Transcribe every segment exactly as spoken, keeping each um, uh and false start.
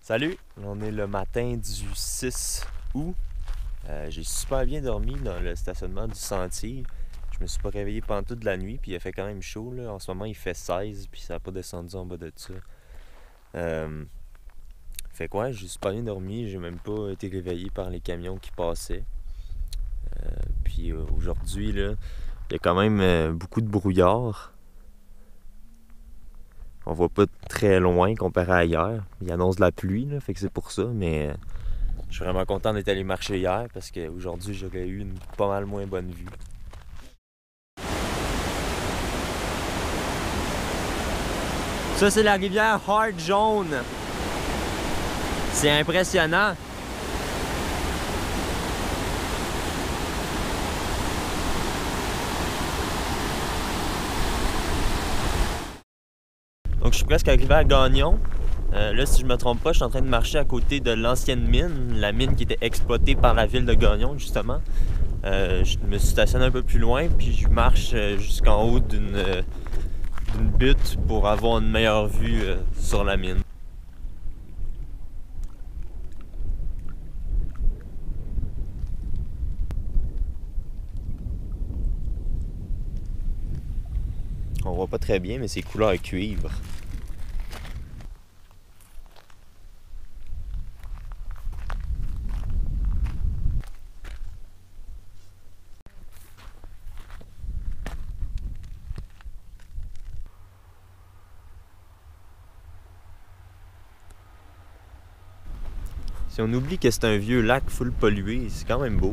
Salut! On est le matin du six août. Euh, j'ai super bien dormi dans le stationnement du sentier. Je me suis pas réveillé pendant toute la nuit, puis il a fait quand même chaud, là. En ce moment, il fait seize, puis ça n'a pas descendu en bas de ça. Euh... Fait quoi? J'ai super bien dormi. J'ai même pas été réveillé par les camions qui passaient. Euh, puis euh, aujourd'hui, là, il y a quand même euh, beaucoup de brouillard. On voit pas très loin comparé à hier. Il annonce de la pluie, là, fait que c'est pour ça, mais je suis vraiment content d'être allé marcher hier parce qu'aujourd'hui, j'aurais eu une pas mal moins bonne vue. Ça, c'est la rivière Hard Jaune. C'est impressionnant. Donc, je suis presque arrivé à Gagnon. Euh, là, si je me trompe pas, je suis en train de marcher à côté de l'ancienne mine, la mine qui était exploitée par la ville de Gagnon, justement. Euh, je me suis stationné un peu plus loin, puis je marche jusqu'en haut d'une euh, d'une butte pour avoir une meilleure vue euh, sur la mine. On voit pas très bien, mais c'est couleur cuivre. Si on oublie que c'est un vieux lac full pollué, c'est quand même beau.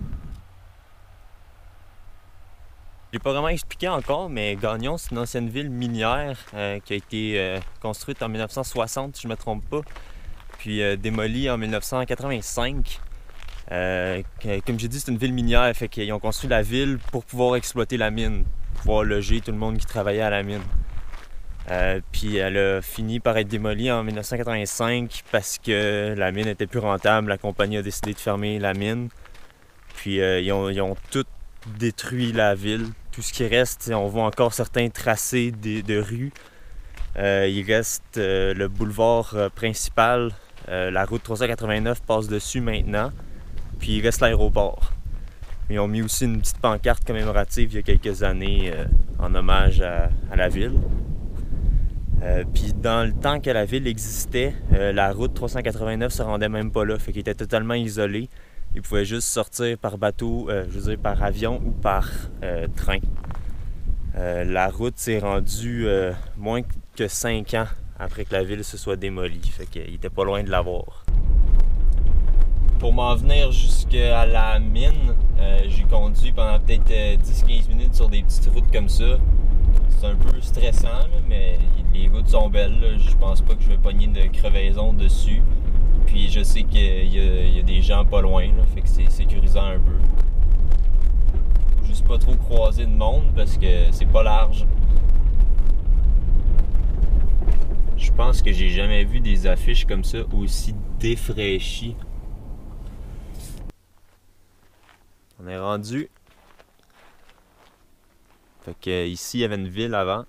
J'ai pas vraiment expliqué encore, mais Gagnon, c'est une ancienne ville minière euh, qui a été euh, construite en mille neuf cent soixante, si je me trompe pas, puis euh, démolie en mille neuf cent quatre-vingt-cinq. Euh, comme j'ai dit, c'est une ville minière, fait qu'ils ont construit la ville pour pouvoir exploiter la mine, pour pouvoir loger tout le monde qui travaillait à la mine. Euh, puis elle a fini par être démolie en mille neuf cent quatre-vingt-cinq parce que la mine était plus rentable. La compagnie a décidé de fermer la mine. Puis euh, ils, ont, ils ont tout détruit la ville. Tout ce qui reste, on voit encore certains tracés de, de rues. Euh, il reste euh, le boulevard euh, principal. Euh, la route trois cent quatre-vingt-neuf passe dessus maintenant. Puis il reste l'aéroport. Ils ont mis aussi une petite pancarte commémorative il y a quelques années euh, en hommage à, à la ville. Euh, Puis dans le temps que la ville existait, euh, la route trois cent quatre-vingt-neuf se rendait même pas là, fait qu'il était totalement isolé. Ils pouvaient juste sortir par bateau, euh, je veux dire par avion ou par euh, train. Euh, la route s'est rendue euh, moins que cinq ans après que la ville se soit démolie, fait qu'il était pas loin de l'avoir. Pour m'en venir jusqu'à la mine, euh, j'ai conduit pendant peut-être dix à quinze minutes sur des petites routes comme ça. C'est un peu stressant, là, mais les routes sont belles. Là. Je pense pas que je vais pogner de crevaison dessus. Puis je sais qu'il y, y a des gens pas loin, là, fait que c'est sécurisant un peu. Faut juste pas trop croiser de monde parce que c'est pas large. Je pense que j'ai jamais vu des affiches comme ça aussi défraîchies. On est rendu. Fait que ici, il y avait une ville avant.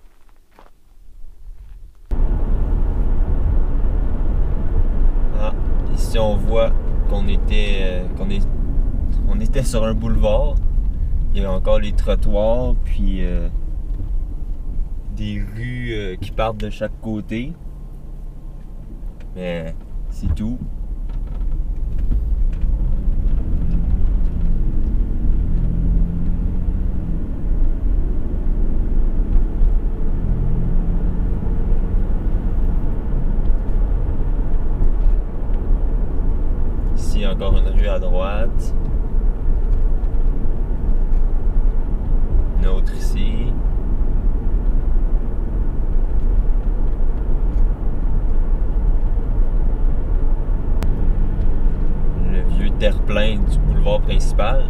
Ah, ici on voit qu'on était, euh, qu'on est, on était sur un boulevard. Il y a encore les trottoirs, puis euh, des rues euh, qui partent de chaque côté. Mais c'est tout. Ici, encore une rue à droite. Une autre ici. Le vieux terre-plein du boulevard principal.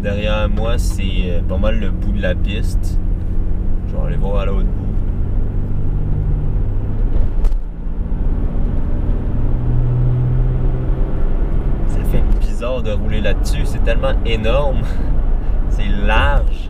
Derrière moi, c'est pas mal le bout de la piste. Je vais aller voir à l'autre bout. Ça fait bizarre de rouler là-dessus. C'est tellement énorme. C'est large.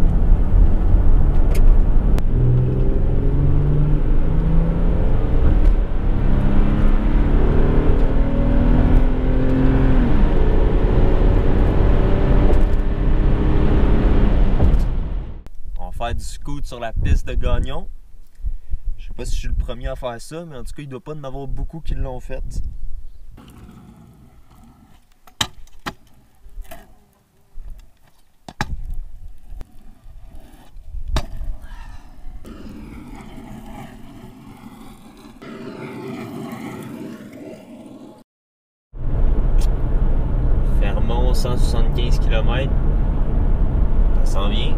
Faire du scoot sur la piste de Gagnon. Je sais pas si je suis le premier à faire ça, mais en tout cas, il doit pas en avoir beaucoup qui l'ont fait. Fermont, cent soixante-quinze kilomètres. Ça s'en vient.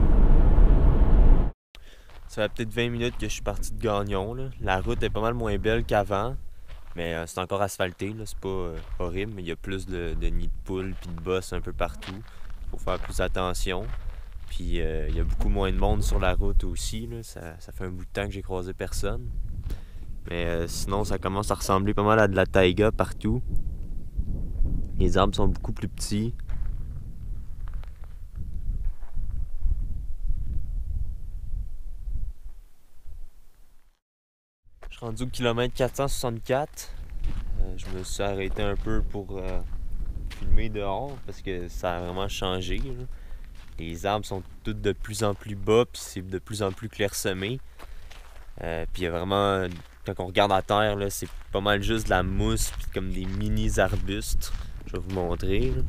Ça fait peut-être vingt minutes que je suis parti de Gagnon. Là. La route est pas mal moins belle qu'avant, mais euh, c'est encore asphalté. Là. C'est pas euh, horrible, mais il y a plus de, de nids de poules et de bosses un peu partout. Faut faire plus attention. Puis euh, il y a beaucoup moins de monde sur la route aussi. Là. Ça, ça fait un bout de temps que j'ai croisé personne. Mais euh, sinon, ça commence à ressembler pas mal à de la taïga partout. Les arbres sont beaucoup plus petits. Je suis rendu au kilomètre quatre cent soixante-quatre. Euh, je me suis arrêté un peu pour euh, filmer dehors parce que ça a vraiment changé. Là. Les arbres sont tous de plus en plus bas puis c'est de plus en plus clairsemé. Euh, puis il y a vraiment, quand on regarde à terre, là, c'est pas mal juste de la mousse puis comme des mini arbustes. Je vais vous montrer. Là.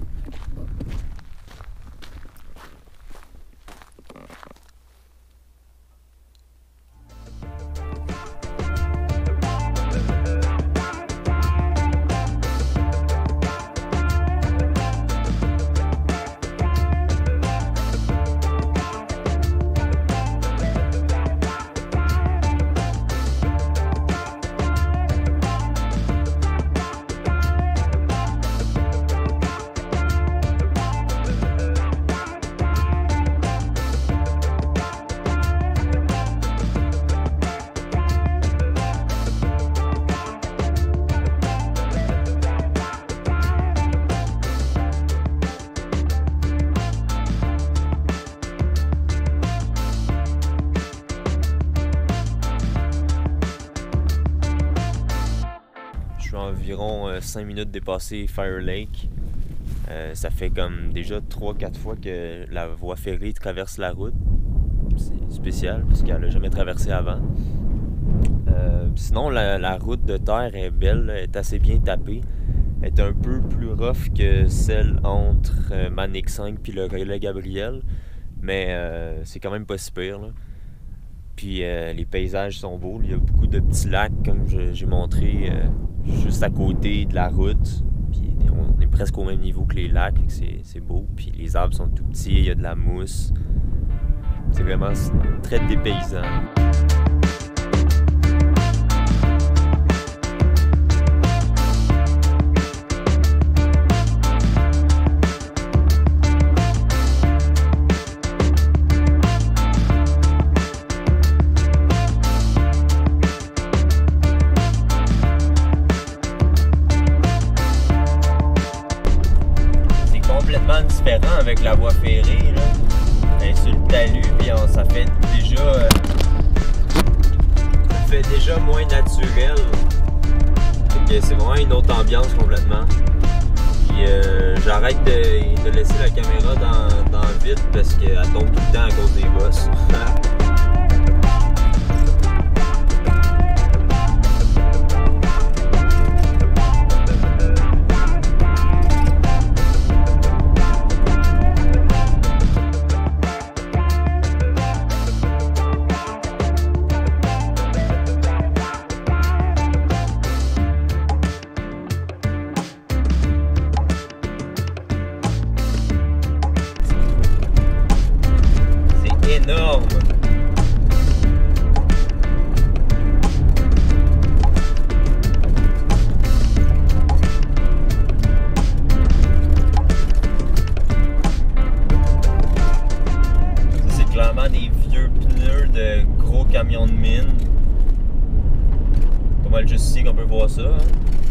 Environ euh, cinq minutes dépasser Fire Lake. Euh, ça fait comme déjà trois quatre fois que la voie ferrée traverse la route. C'est spécial parce qu'elle n'a jamais traversé avant. Euh, sinon, la, la route de terre est belle, elle est assez bien tapée. Elle est un peu plus rough que celle entre euh, Manic cinq et le relais Gabriel, mais euh, c'est quand même pas si pire. Là. Puis euh, les paysages sont beaux, il y a beaucoup de petits lacs comme j'ai montré euh, juste à côté de la route. Puis on est presque au même niveau que les lacs, c'est beau. Puis les arbres sont tout petits, il y a de la mousse. C'est vraiment très dépaysant. Différent avec la voie ferrée, là. Ben, sur le talus, puis on, ça fait déjà euh, ça fait déjà moins naturel. C'est vraiment une autre ambiance complètement. Puis euh, j'arrête de, de laisser la caméra dans, dans le vide parce qu'elle tombe tout le temps à cause des bosses. Énorme. camions de mine. Pas mal juste ici qu'on peut voir ça. Hein.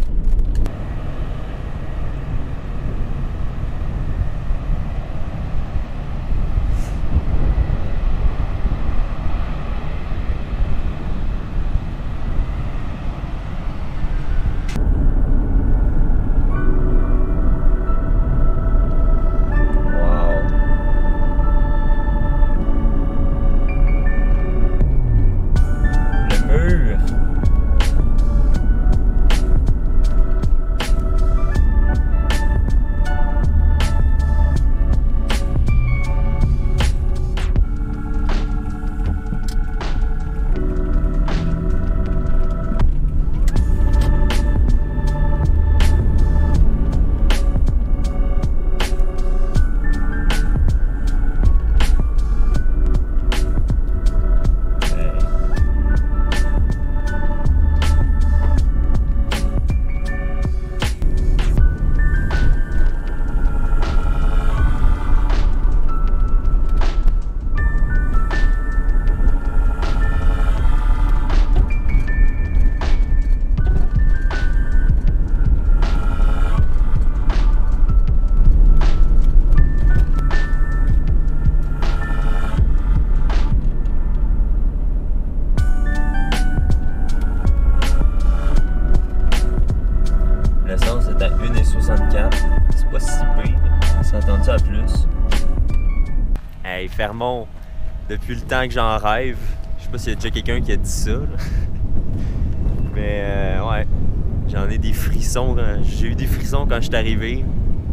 L'essence est à un virgule soixante-quatre. C'est pas si pire. C'est entendu à plus. Hey, Fermont, depuis le temps que j'en rêve. Je sais pas s'il y a déjà quelqu'un qui a dit ça. Là. Mais euh, ouais, j'en ai des frissons. J'ai eu des frissons quand je suis arrivé.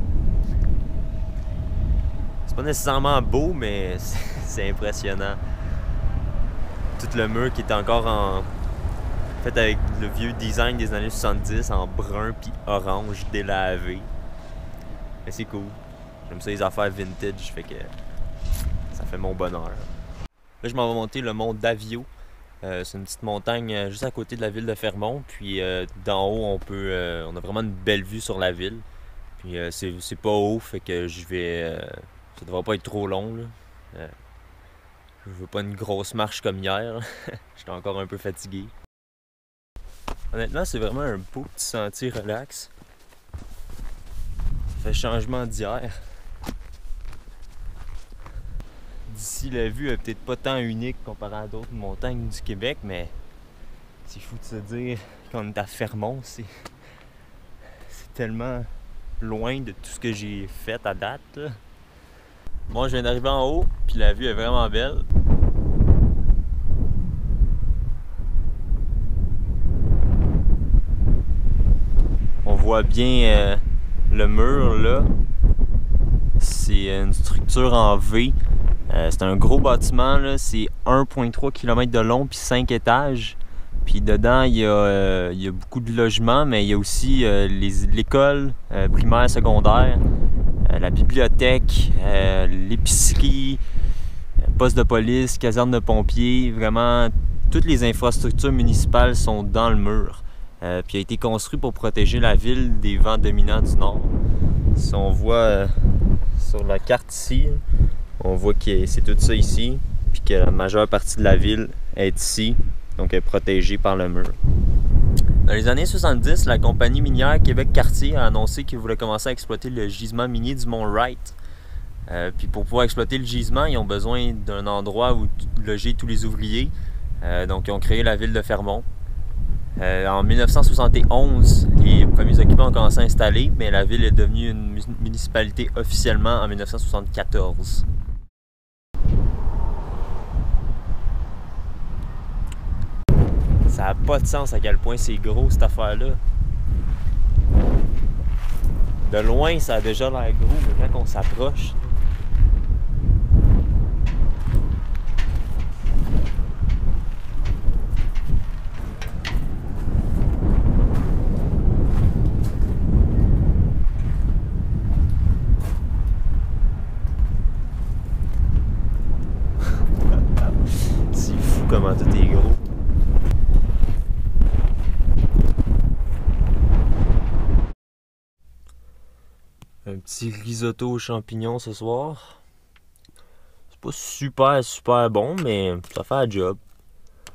C'est pas nécessairement beau, mais c'est impressionnant. Tout le mur qui est encore en... fait avec le vieux design des années soixante-dix en brun puis orange délavé. Mais c'est cool. J'aime ça les affaires vintage, fait que ça fait mon bonheur. Là, je m'en vais monter le mont Davio. Euh, c'est une petite montagne euh, juste à côté de la ville de Fermont. Puis euh, d'en haut, on peut, euh, on a vraiment une belle vue sur la ville. Puis euh, c'est, c'est pas haut, fait que je vais, euh, ça devrait pas être trop long. Là. Euh, je veux pas une grosse marche comme hier. J'étais encore un peu fatigué. Honnêtement, c'est vraiment un beau petit sentier relax. Ça fait changement d'hier. D'ici, la vue est peut-être pas tant unique comparé à d'autres montagnes du Québec, mais c'est fou de se dire qu'on est à Fermont. C'est, c'est tellement loin de tout ce que j'ai fait à date. Là. Bon, je viens d'arriver en haut, puis la vue est vraiment belle. On voit bien euh, le mur là. C'est une structure en V. Euh, c'est un gros bâtiment, là. C'est un virgule trois kilomètres de long puis cinq étages. Puis dedans, il y, a, euh, il y a beaucoup de logements, mais il y a aussi euh, les, l'école euh, primaire, secondaire, euh, la bibliothèque, euh, l'épicerie, poste de police, caserne de pompiers. Vraiment, toutes les infrastructures municipales sont dans le mur. Euh, puis il a été construit pour protéger la ville des vents dominants du nord. Si on voit euh, sur la carte ici, on voit que c'est tout ça ici, puis que la majeure partie de la ville est ici, donc est protégée par le mur. Dans les années soixante-dix, la compagnie minière Québec-Cartier a annoncé qu'ils voulaient commencer à exploiter le gisement minier du mont Wright. Euh, puis pour pouvoir exploiter le gisement, ils ont besoin d'un endroit où loger tous les ouvriers. Euh, donc ils ont créé la ville de Fermont. Euh, en mille neuf cent soixante et onze, les premiers occupants ont commencé à s'installer, mais la ville est devenue une municipalité officiellement en mille neuf cent soixante-quatorze. Ça n'a pas de sens à quel point c'est gros cette affaire-là. De loin, ça a déjà l'air gros, mais quand on s'approche... C'est fou comment tout est gros. Un petit risotto aux champignons ce soir. C'est pas super super bon, mais ça fait la job.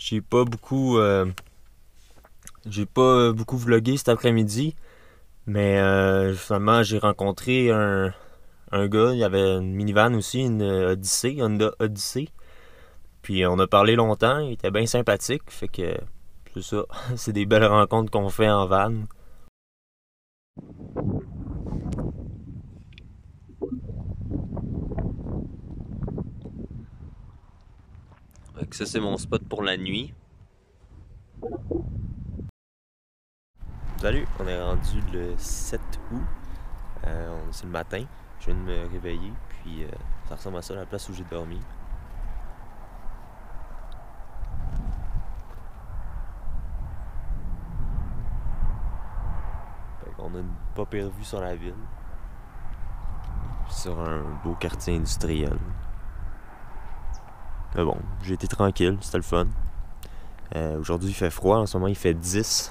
J'ai pas beaucoup... Euh, j'ai pas beaucoup vlogué cet après-midi. Mais euh, finalement, j'ai rencontré un, un gars. Il y avait une minivan aussi, une Odyssey, Honda Odyssey. Puis on a parlé longtemps. Il était bien sympathique. Fait que c'est ça. C'est des belles rencontres qu'on fait en van. Donc ça, c'est mon spot pour la nuit. Salut, on est rendu le sept août. Euh, c'est le matin. Je viens de me réveiller. Puis euh, ça ressemble à ça, la place où j'ai dormi. On a une pas pire vue sur la ville. Sur un beau quartier industriel. Mais bon, j'ai été tranquille, c'était le fun. Euh, Aujourd'hui, il fait froid, en ce moment, il fait dix.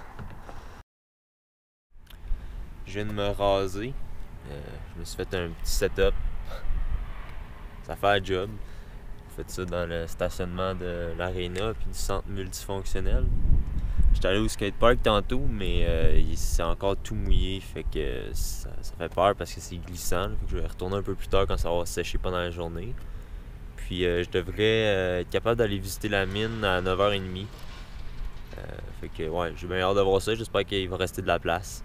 Je viens de me raser. Euh, je me suis fait un petit setup. Ça fait un job. J'ai fait ça dans le stationnement de l'Arena puis du centre multifonctionnel. J'étais allé au skatepark tantôt, mais euh, c'est encore tout mouillé, fait que ça, ça fait peur parce que c'est glissant. Fait que je vais retourner un peu plus tard quand ça va sécher pendant la journée. Puis euh, je devrais euh, être capable d'aller visiter la mine à neuf heures trente. Euh, fait que ouais, j'ai bien hâte de voir ça. J'espère qu'il va rester de la place.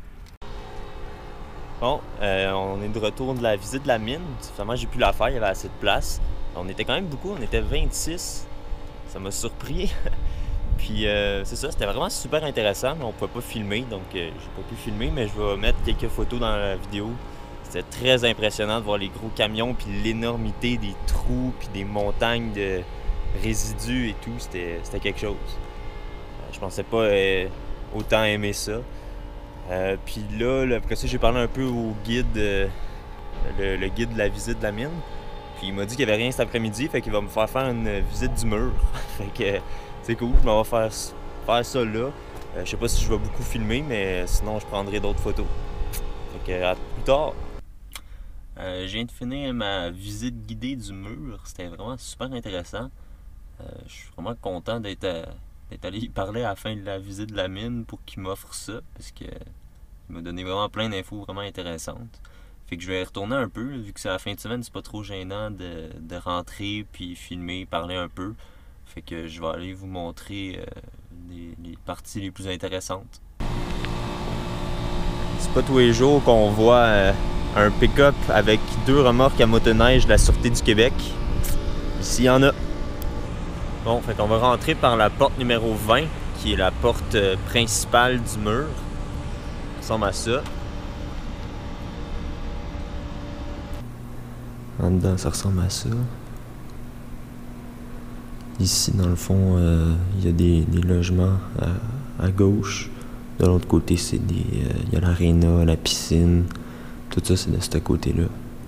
Bon, euh, on est de retour de la visite de la mine. Finalement, j'ai pu la faire, il y avait assez de place. On était quand même beaucoup, on était vingt-six. Ça m'a surpris. Puis euh, c'est ça, c'était vraiment super intéressant, mais on pouvait pas filmer, donc euh, j'ai pas pu filmer, mais je vais mettre quelques photos dans la vidéo. C'était très impressionnant de voir les gros camions, puis l'énormité des trous, puis des montagnes de résidus et tout, c'était quelque chose. Euh, je pensais pas euh, autant aimer ça. Euh, puis là, là, après ça, j'ai parlé un peu au guide, euh, le, le guide de la visite de la mine. Puis il m'a dit qu'il n'y avait rien cet après-midi, fait qu'il va me faire faire une visite du mur. Fait que c'est cool, je m'en vais faire, faire ça là. Euh, je sais pas si je vais beaucoup filmer, mais sinon je prendrai d'autres photos. Fait que à plus tard. Euh, je viens de finir ma visite guidée du mur. C'était vraiment super intéressant. Euh, je suis vraiment content d'être allé y parler à la fin de la visite de la mine pour qu'il m'offre ça, parce que il m'a donné vraiment plein d'infos vraiment intéressantes. Fait que je vais y retourner un peu, vu que c'est la fin de semaine, c'est pas trop gênant de, de rentrer, puis filmer, parler un peu. Fait que je vais aller vous montrer euh, les, les parties les plus intéressantes. C'est pas tous les jours qu'on voit euh, un pick-up avec deux remorques à motoneige de la Sûreté du Québec. Ici, il y en a. Bon, fait qu'on va rentrer par la porte numéro vingt, qui est la porte euh, principale du mur. Ça ressemble à ça. En dedans, ça ressemble à ça. Ici, dans le fond, euh, il y a des, des logements à, à gauche. De l'autre côté, c'est des, euh, il y a l'aréna, la piscine. Tout ça, c'est de ce côté-là.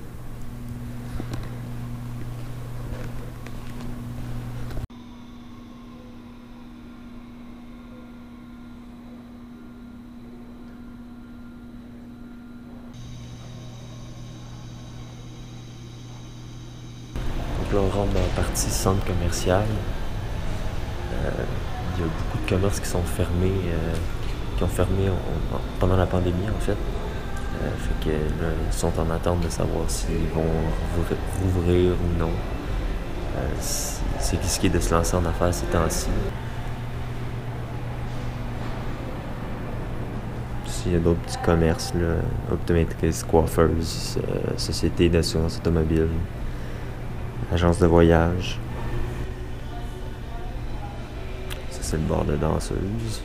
Donc là, on rentre dans la partie centre commercial. Euh, il y a beaucoup de commerces qui sont fermés, euh, qui ont fermé en, en, pendant la pandémie, en fait. Euh, fait que là, ils sont en attente de savoir s'ils vont rouvrir ou non. Euh, c'est risqué de se lancer en affaires ces temps-ci. Il y a d'autres petits commerces, là, optométristes, coiffeuses, euh, société d'assurance automobile, agence de voyage. Ça, c'est le bar de danseuse.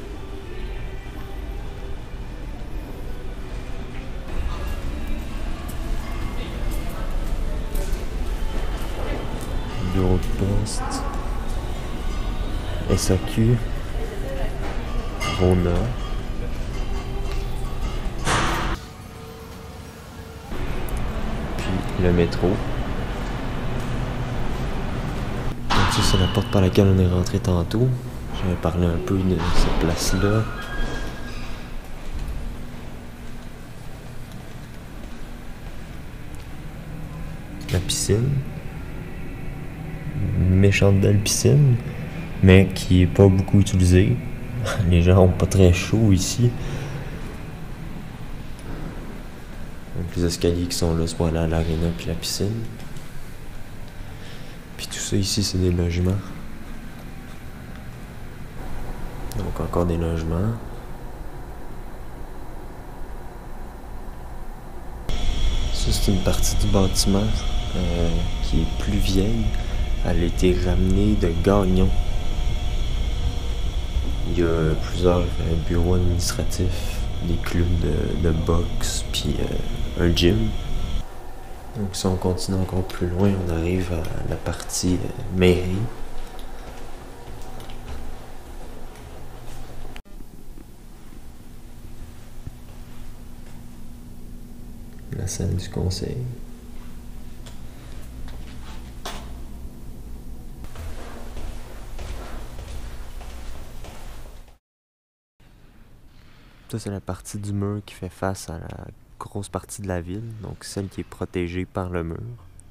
Bureau de poste. S A Q. Rona. Puis le métro. Donc ça, c'est la porte par laquelle on est rentré tantôt. J'avais parlé un peu de cette place-là. La piscine. Une méchante belle piscine. mais qui est pas beaucoup utilisé. Les gens ont pas très chaud ici. Donc les escaliers qui sont là, c'est pour aller à l'aréna puis la piscine. Puis tout ça ici, c'est des logements. Donc encore des logements. Ça, c'est une partie du bâtiment euh, qui est plus vieille. Elle a été ramenée de Gagnon. Il y a plusieurs euh, bureaux administratifs, des clubs de, de boxe, puis euh, un gym. Donc si on continue encore plus loin, on arrive à la partie euh, mairie. La salle du conseil. Ça, c'est la partie du mur qui fait face à la grosse partie de la ville, donc celle qui est protégée par le mur.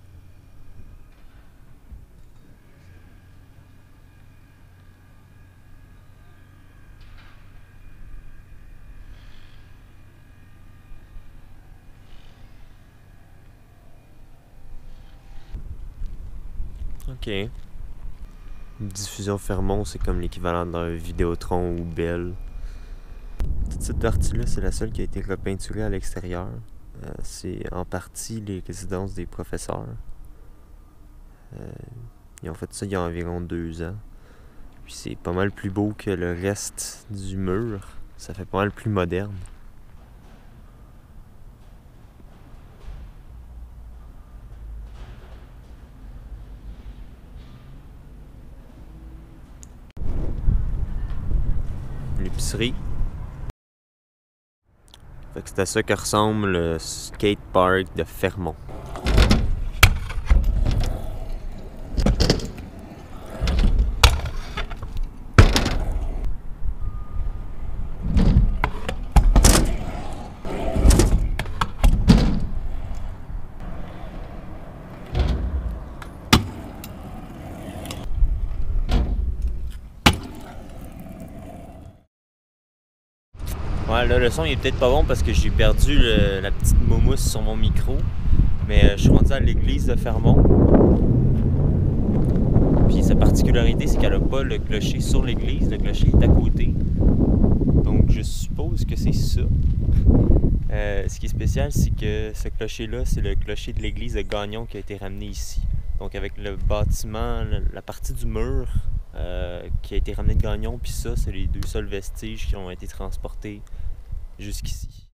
Ok. Une diffusion Fermont, c'est comme l'équivalent d'un Vidéotron ou Bell. Toute cette partie-là, c'est la seule qui a été repeinturée à l'extérieur. Euh, c'est en partie les résidences des professeurs. Euh, ils ont fait ça il y a environ deux ans. Puis c'est pas mal plus beau que le reste du mur. Ça fait pas mal plus moderne. L'épicerie. Fait que c'est à ça que ressemble le skatepark de Fermont. Ouais, là, le son il est peut-être pas bon parce que j'ai perdu le, la petite moumousse sur mon micro. Mais euh, je suis rendu à l'église de Fermont. Puis sa particularité, c'est qu'elle a pas le clocher sur l'église. Le clocher est à côté. Donc je suppose que c'est ça. Euh, ce qui est spécial, c'est que ce clocher-là, c'est le clocher de l'église de Gagnon qui a été ramené ici. Donc avec le bâtiment, la partie du mur euh, qui a été ramené de Gagnon, puis ça, c'est les deux seuls vestiges qui ont été transportés jusqu'ici.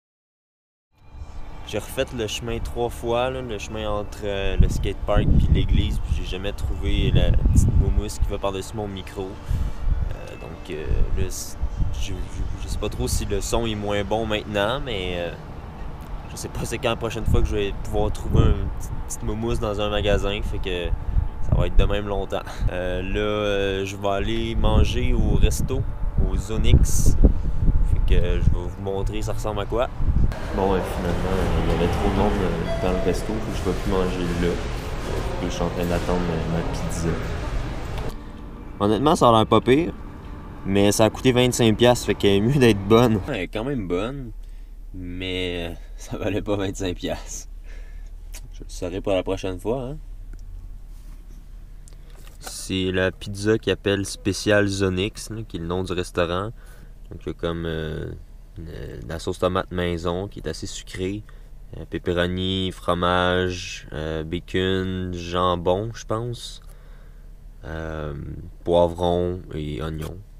J'ai refait le chemin trois fois, là, le chemin entre euh, le skatepark et l'église, puis j'ai jamais trouvé la petite moumousse qui va par-dessus mon micro. Euh, donc euh, là, je, je, je sais pas trop si le son est moins bon maintenant, mais euh, je sais pas c'est quand la prochaine fois que je vais pouvoir trouver une petite, petite moumousse dans un magasin, fait que ça va être de même longtemps. Euh, là, euh, je vais aller manger au resto, au Zonix. Fait que je vais vous montrer ça ressemble à quoi. Bon, ouais, finalement, il y avait trop de monde dans le resto, puis je ne vais plus manger là. Et je suis en train d'attendre ma pizza. Honnêtement, ça a l'air pas pire, mais ça a coûté vingt-cinq dollars, fait qu'elle est mieux d'être bonne. Elle est quand même bonne, mais ça valait pas vingt-cinq dollars. Je le saurai pour la prochaine fois, hein. C'est la pizza qui appelle Spécial Zonix, là, qui est le nom du restaurant. Donc il y a comme euh, de la sauce tomate maison qui est assez sucrée. Euh, pepperoni, fromage, euh, bacon, jambon, je pense. Euh, poivron et oignon.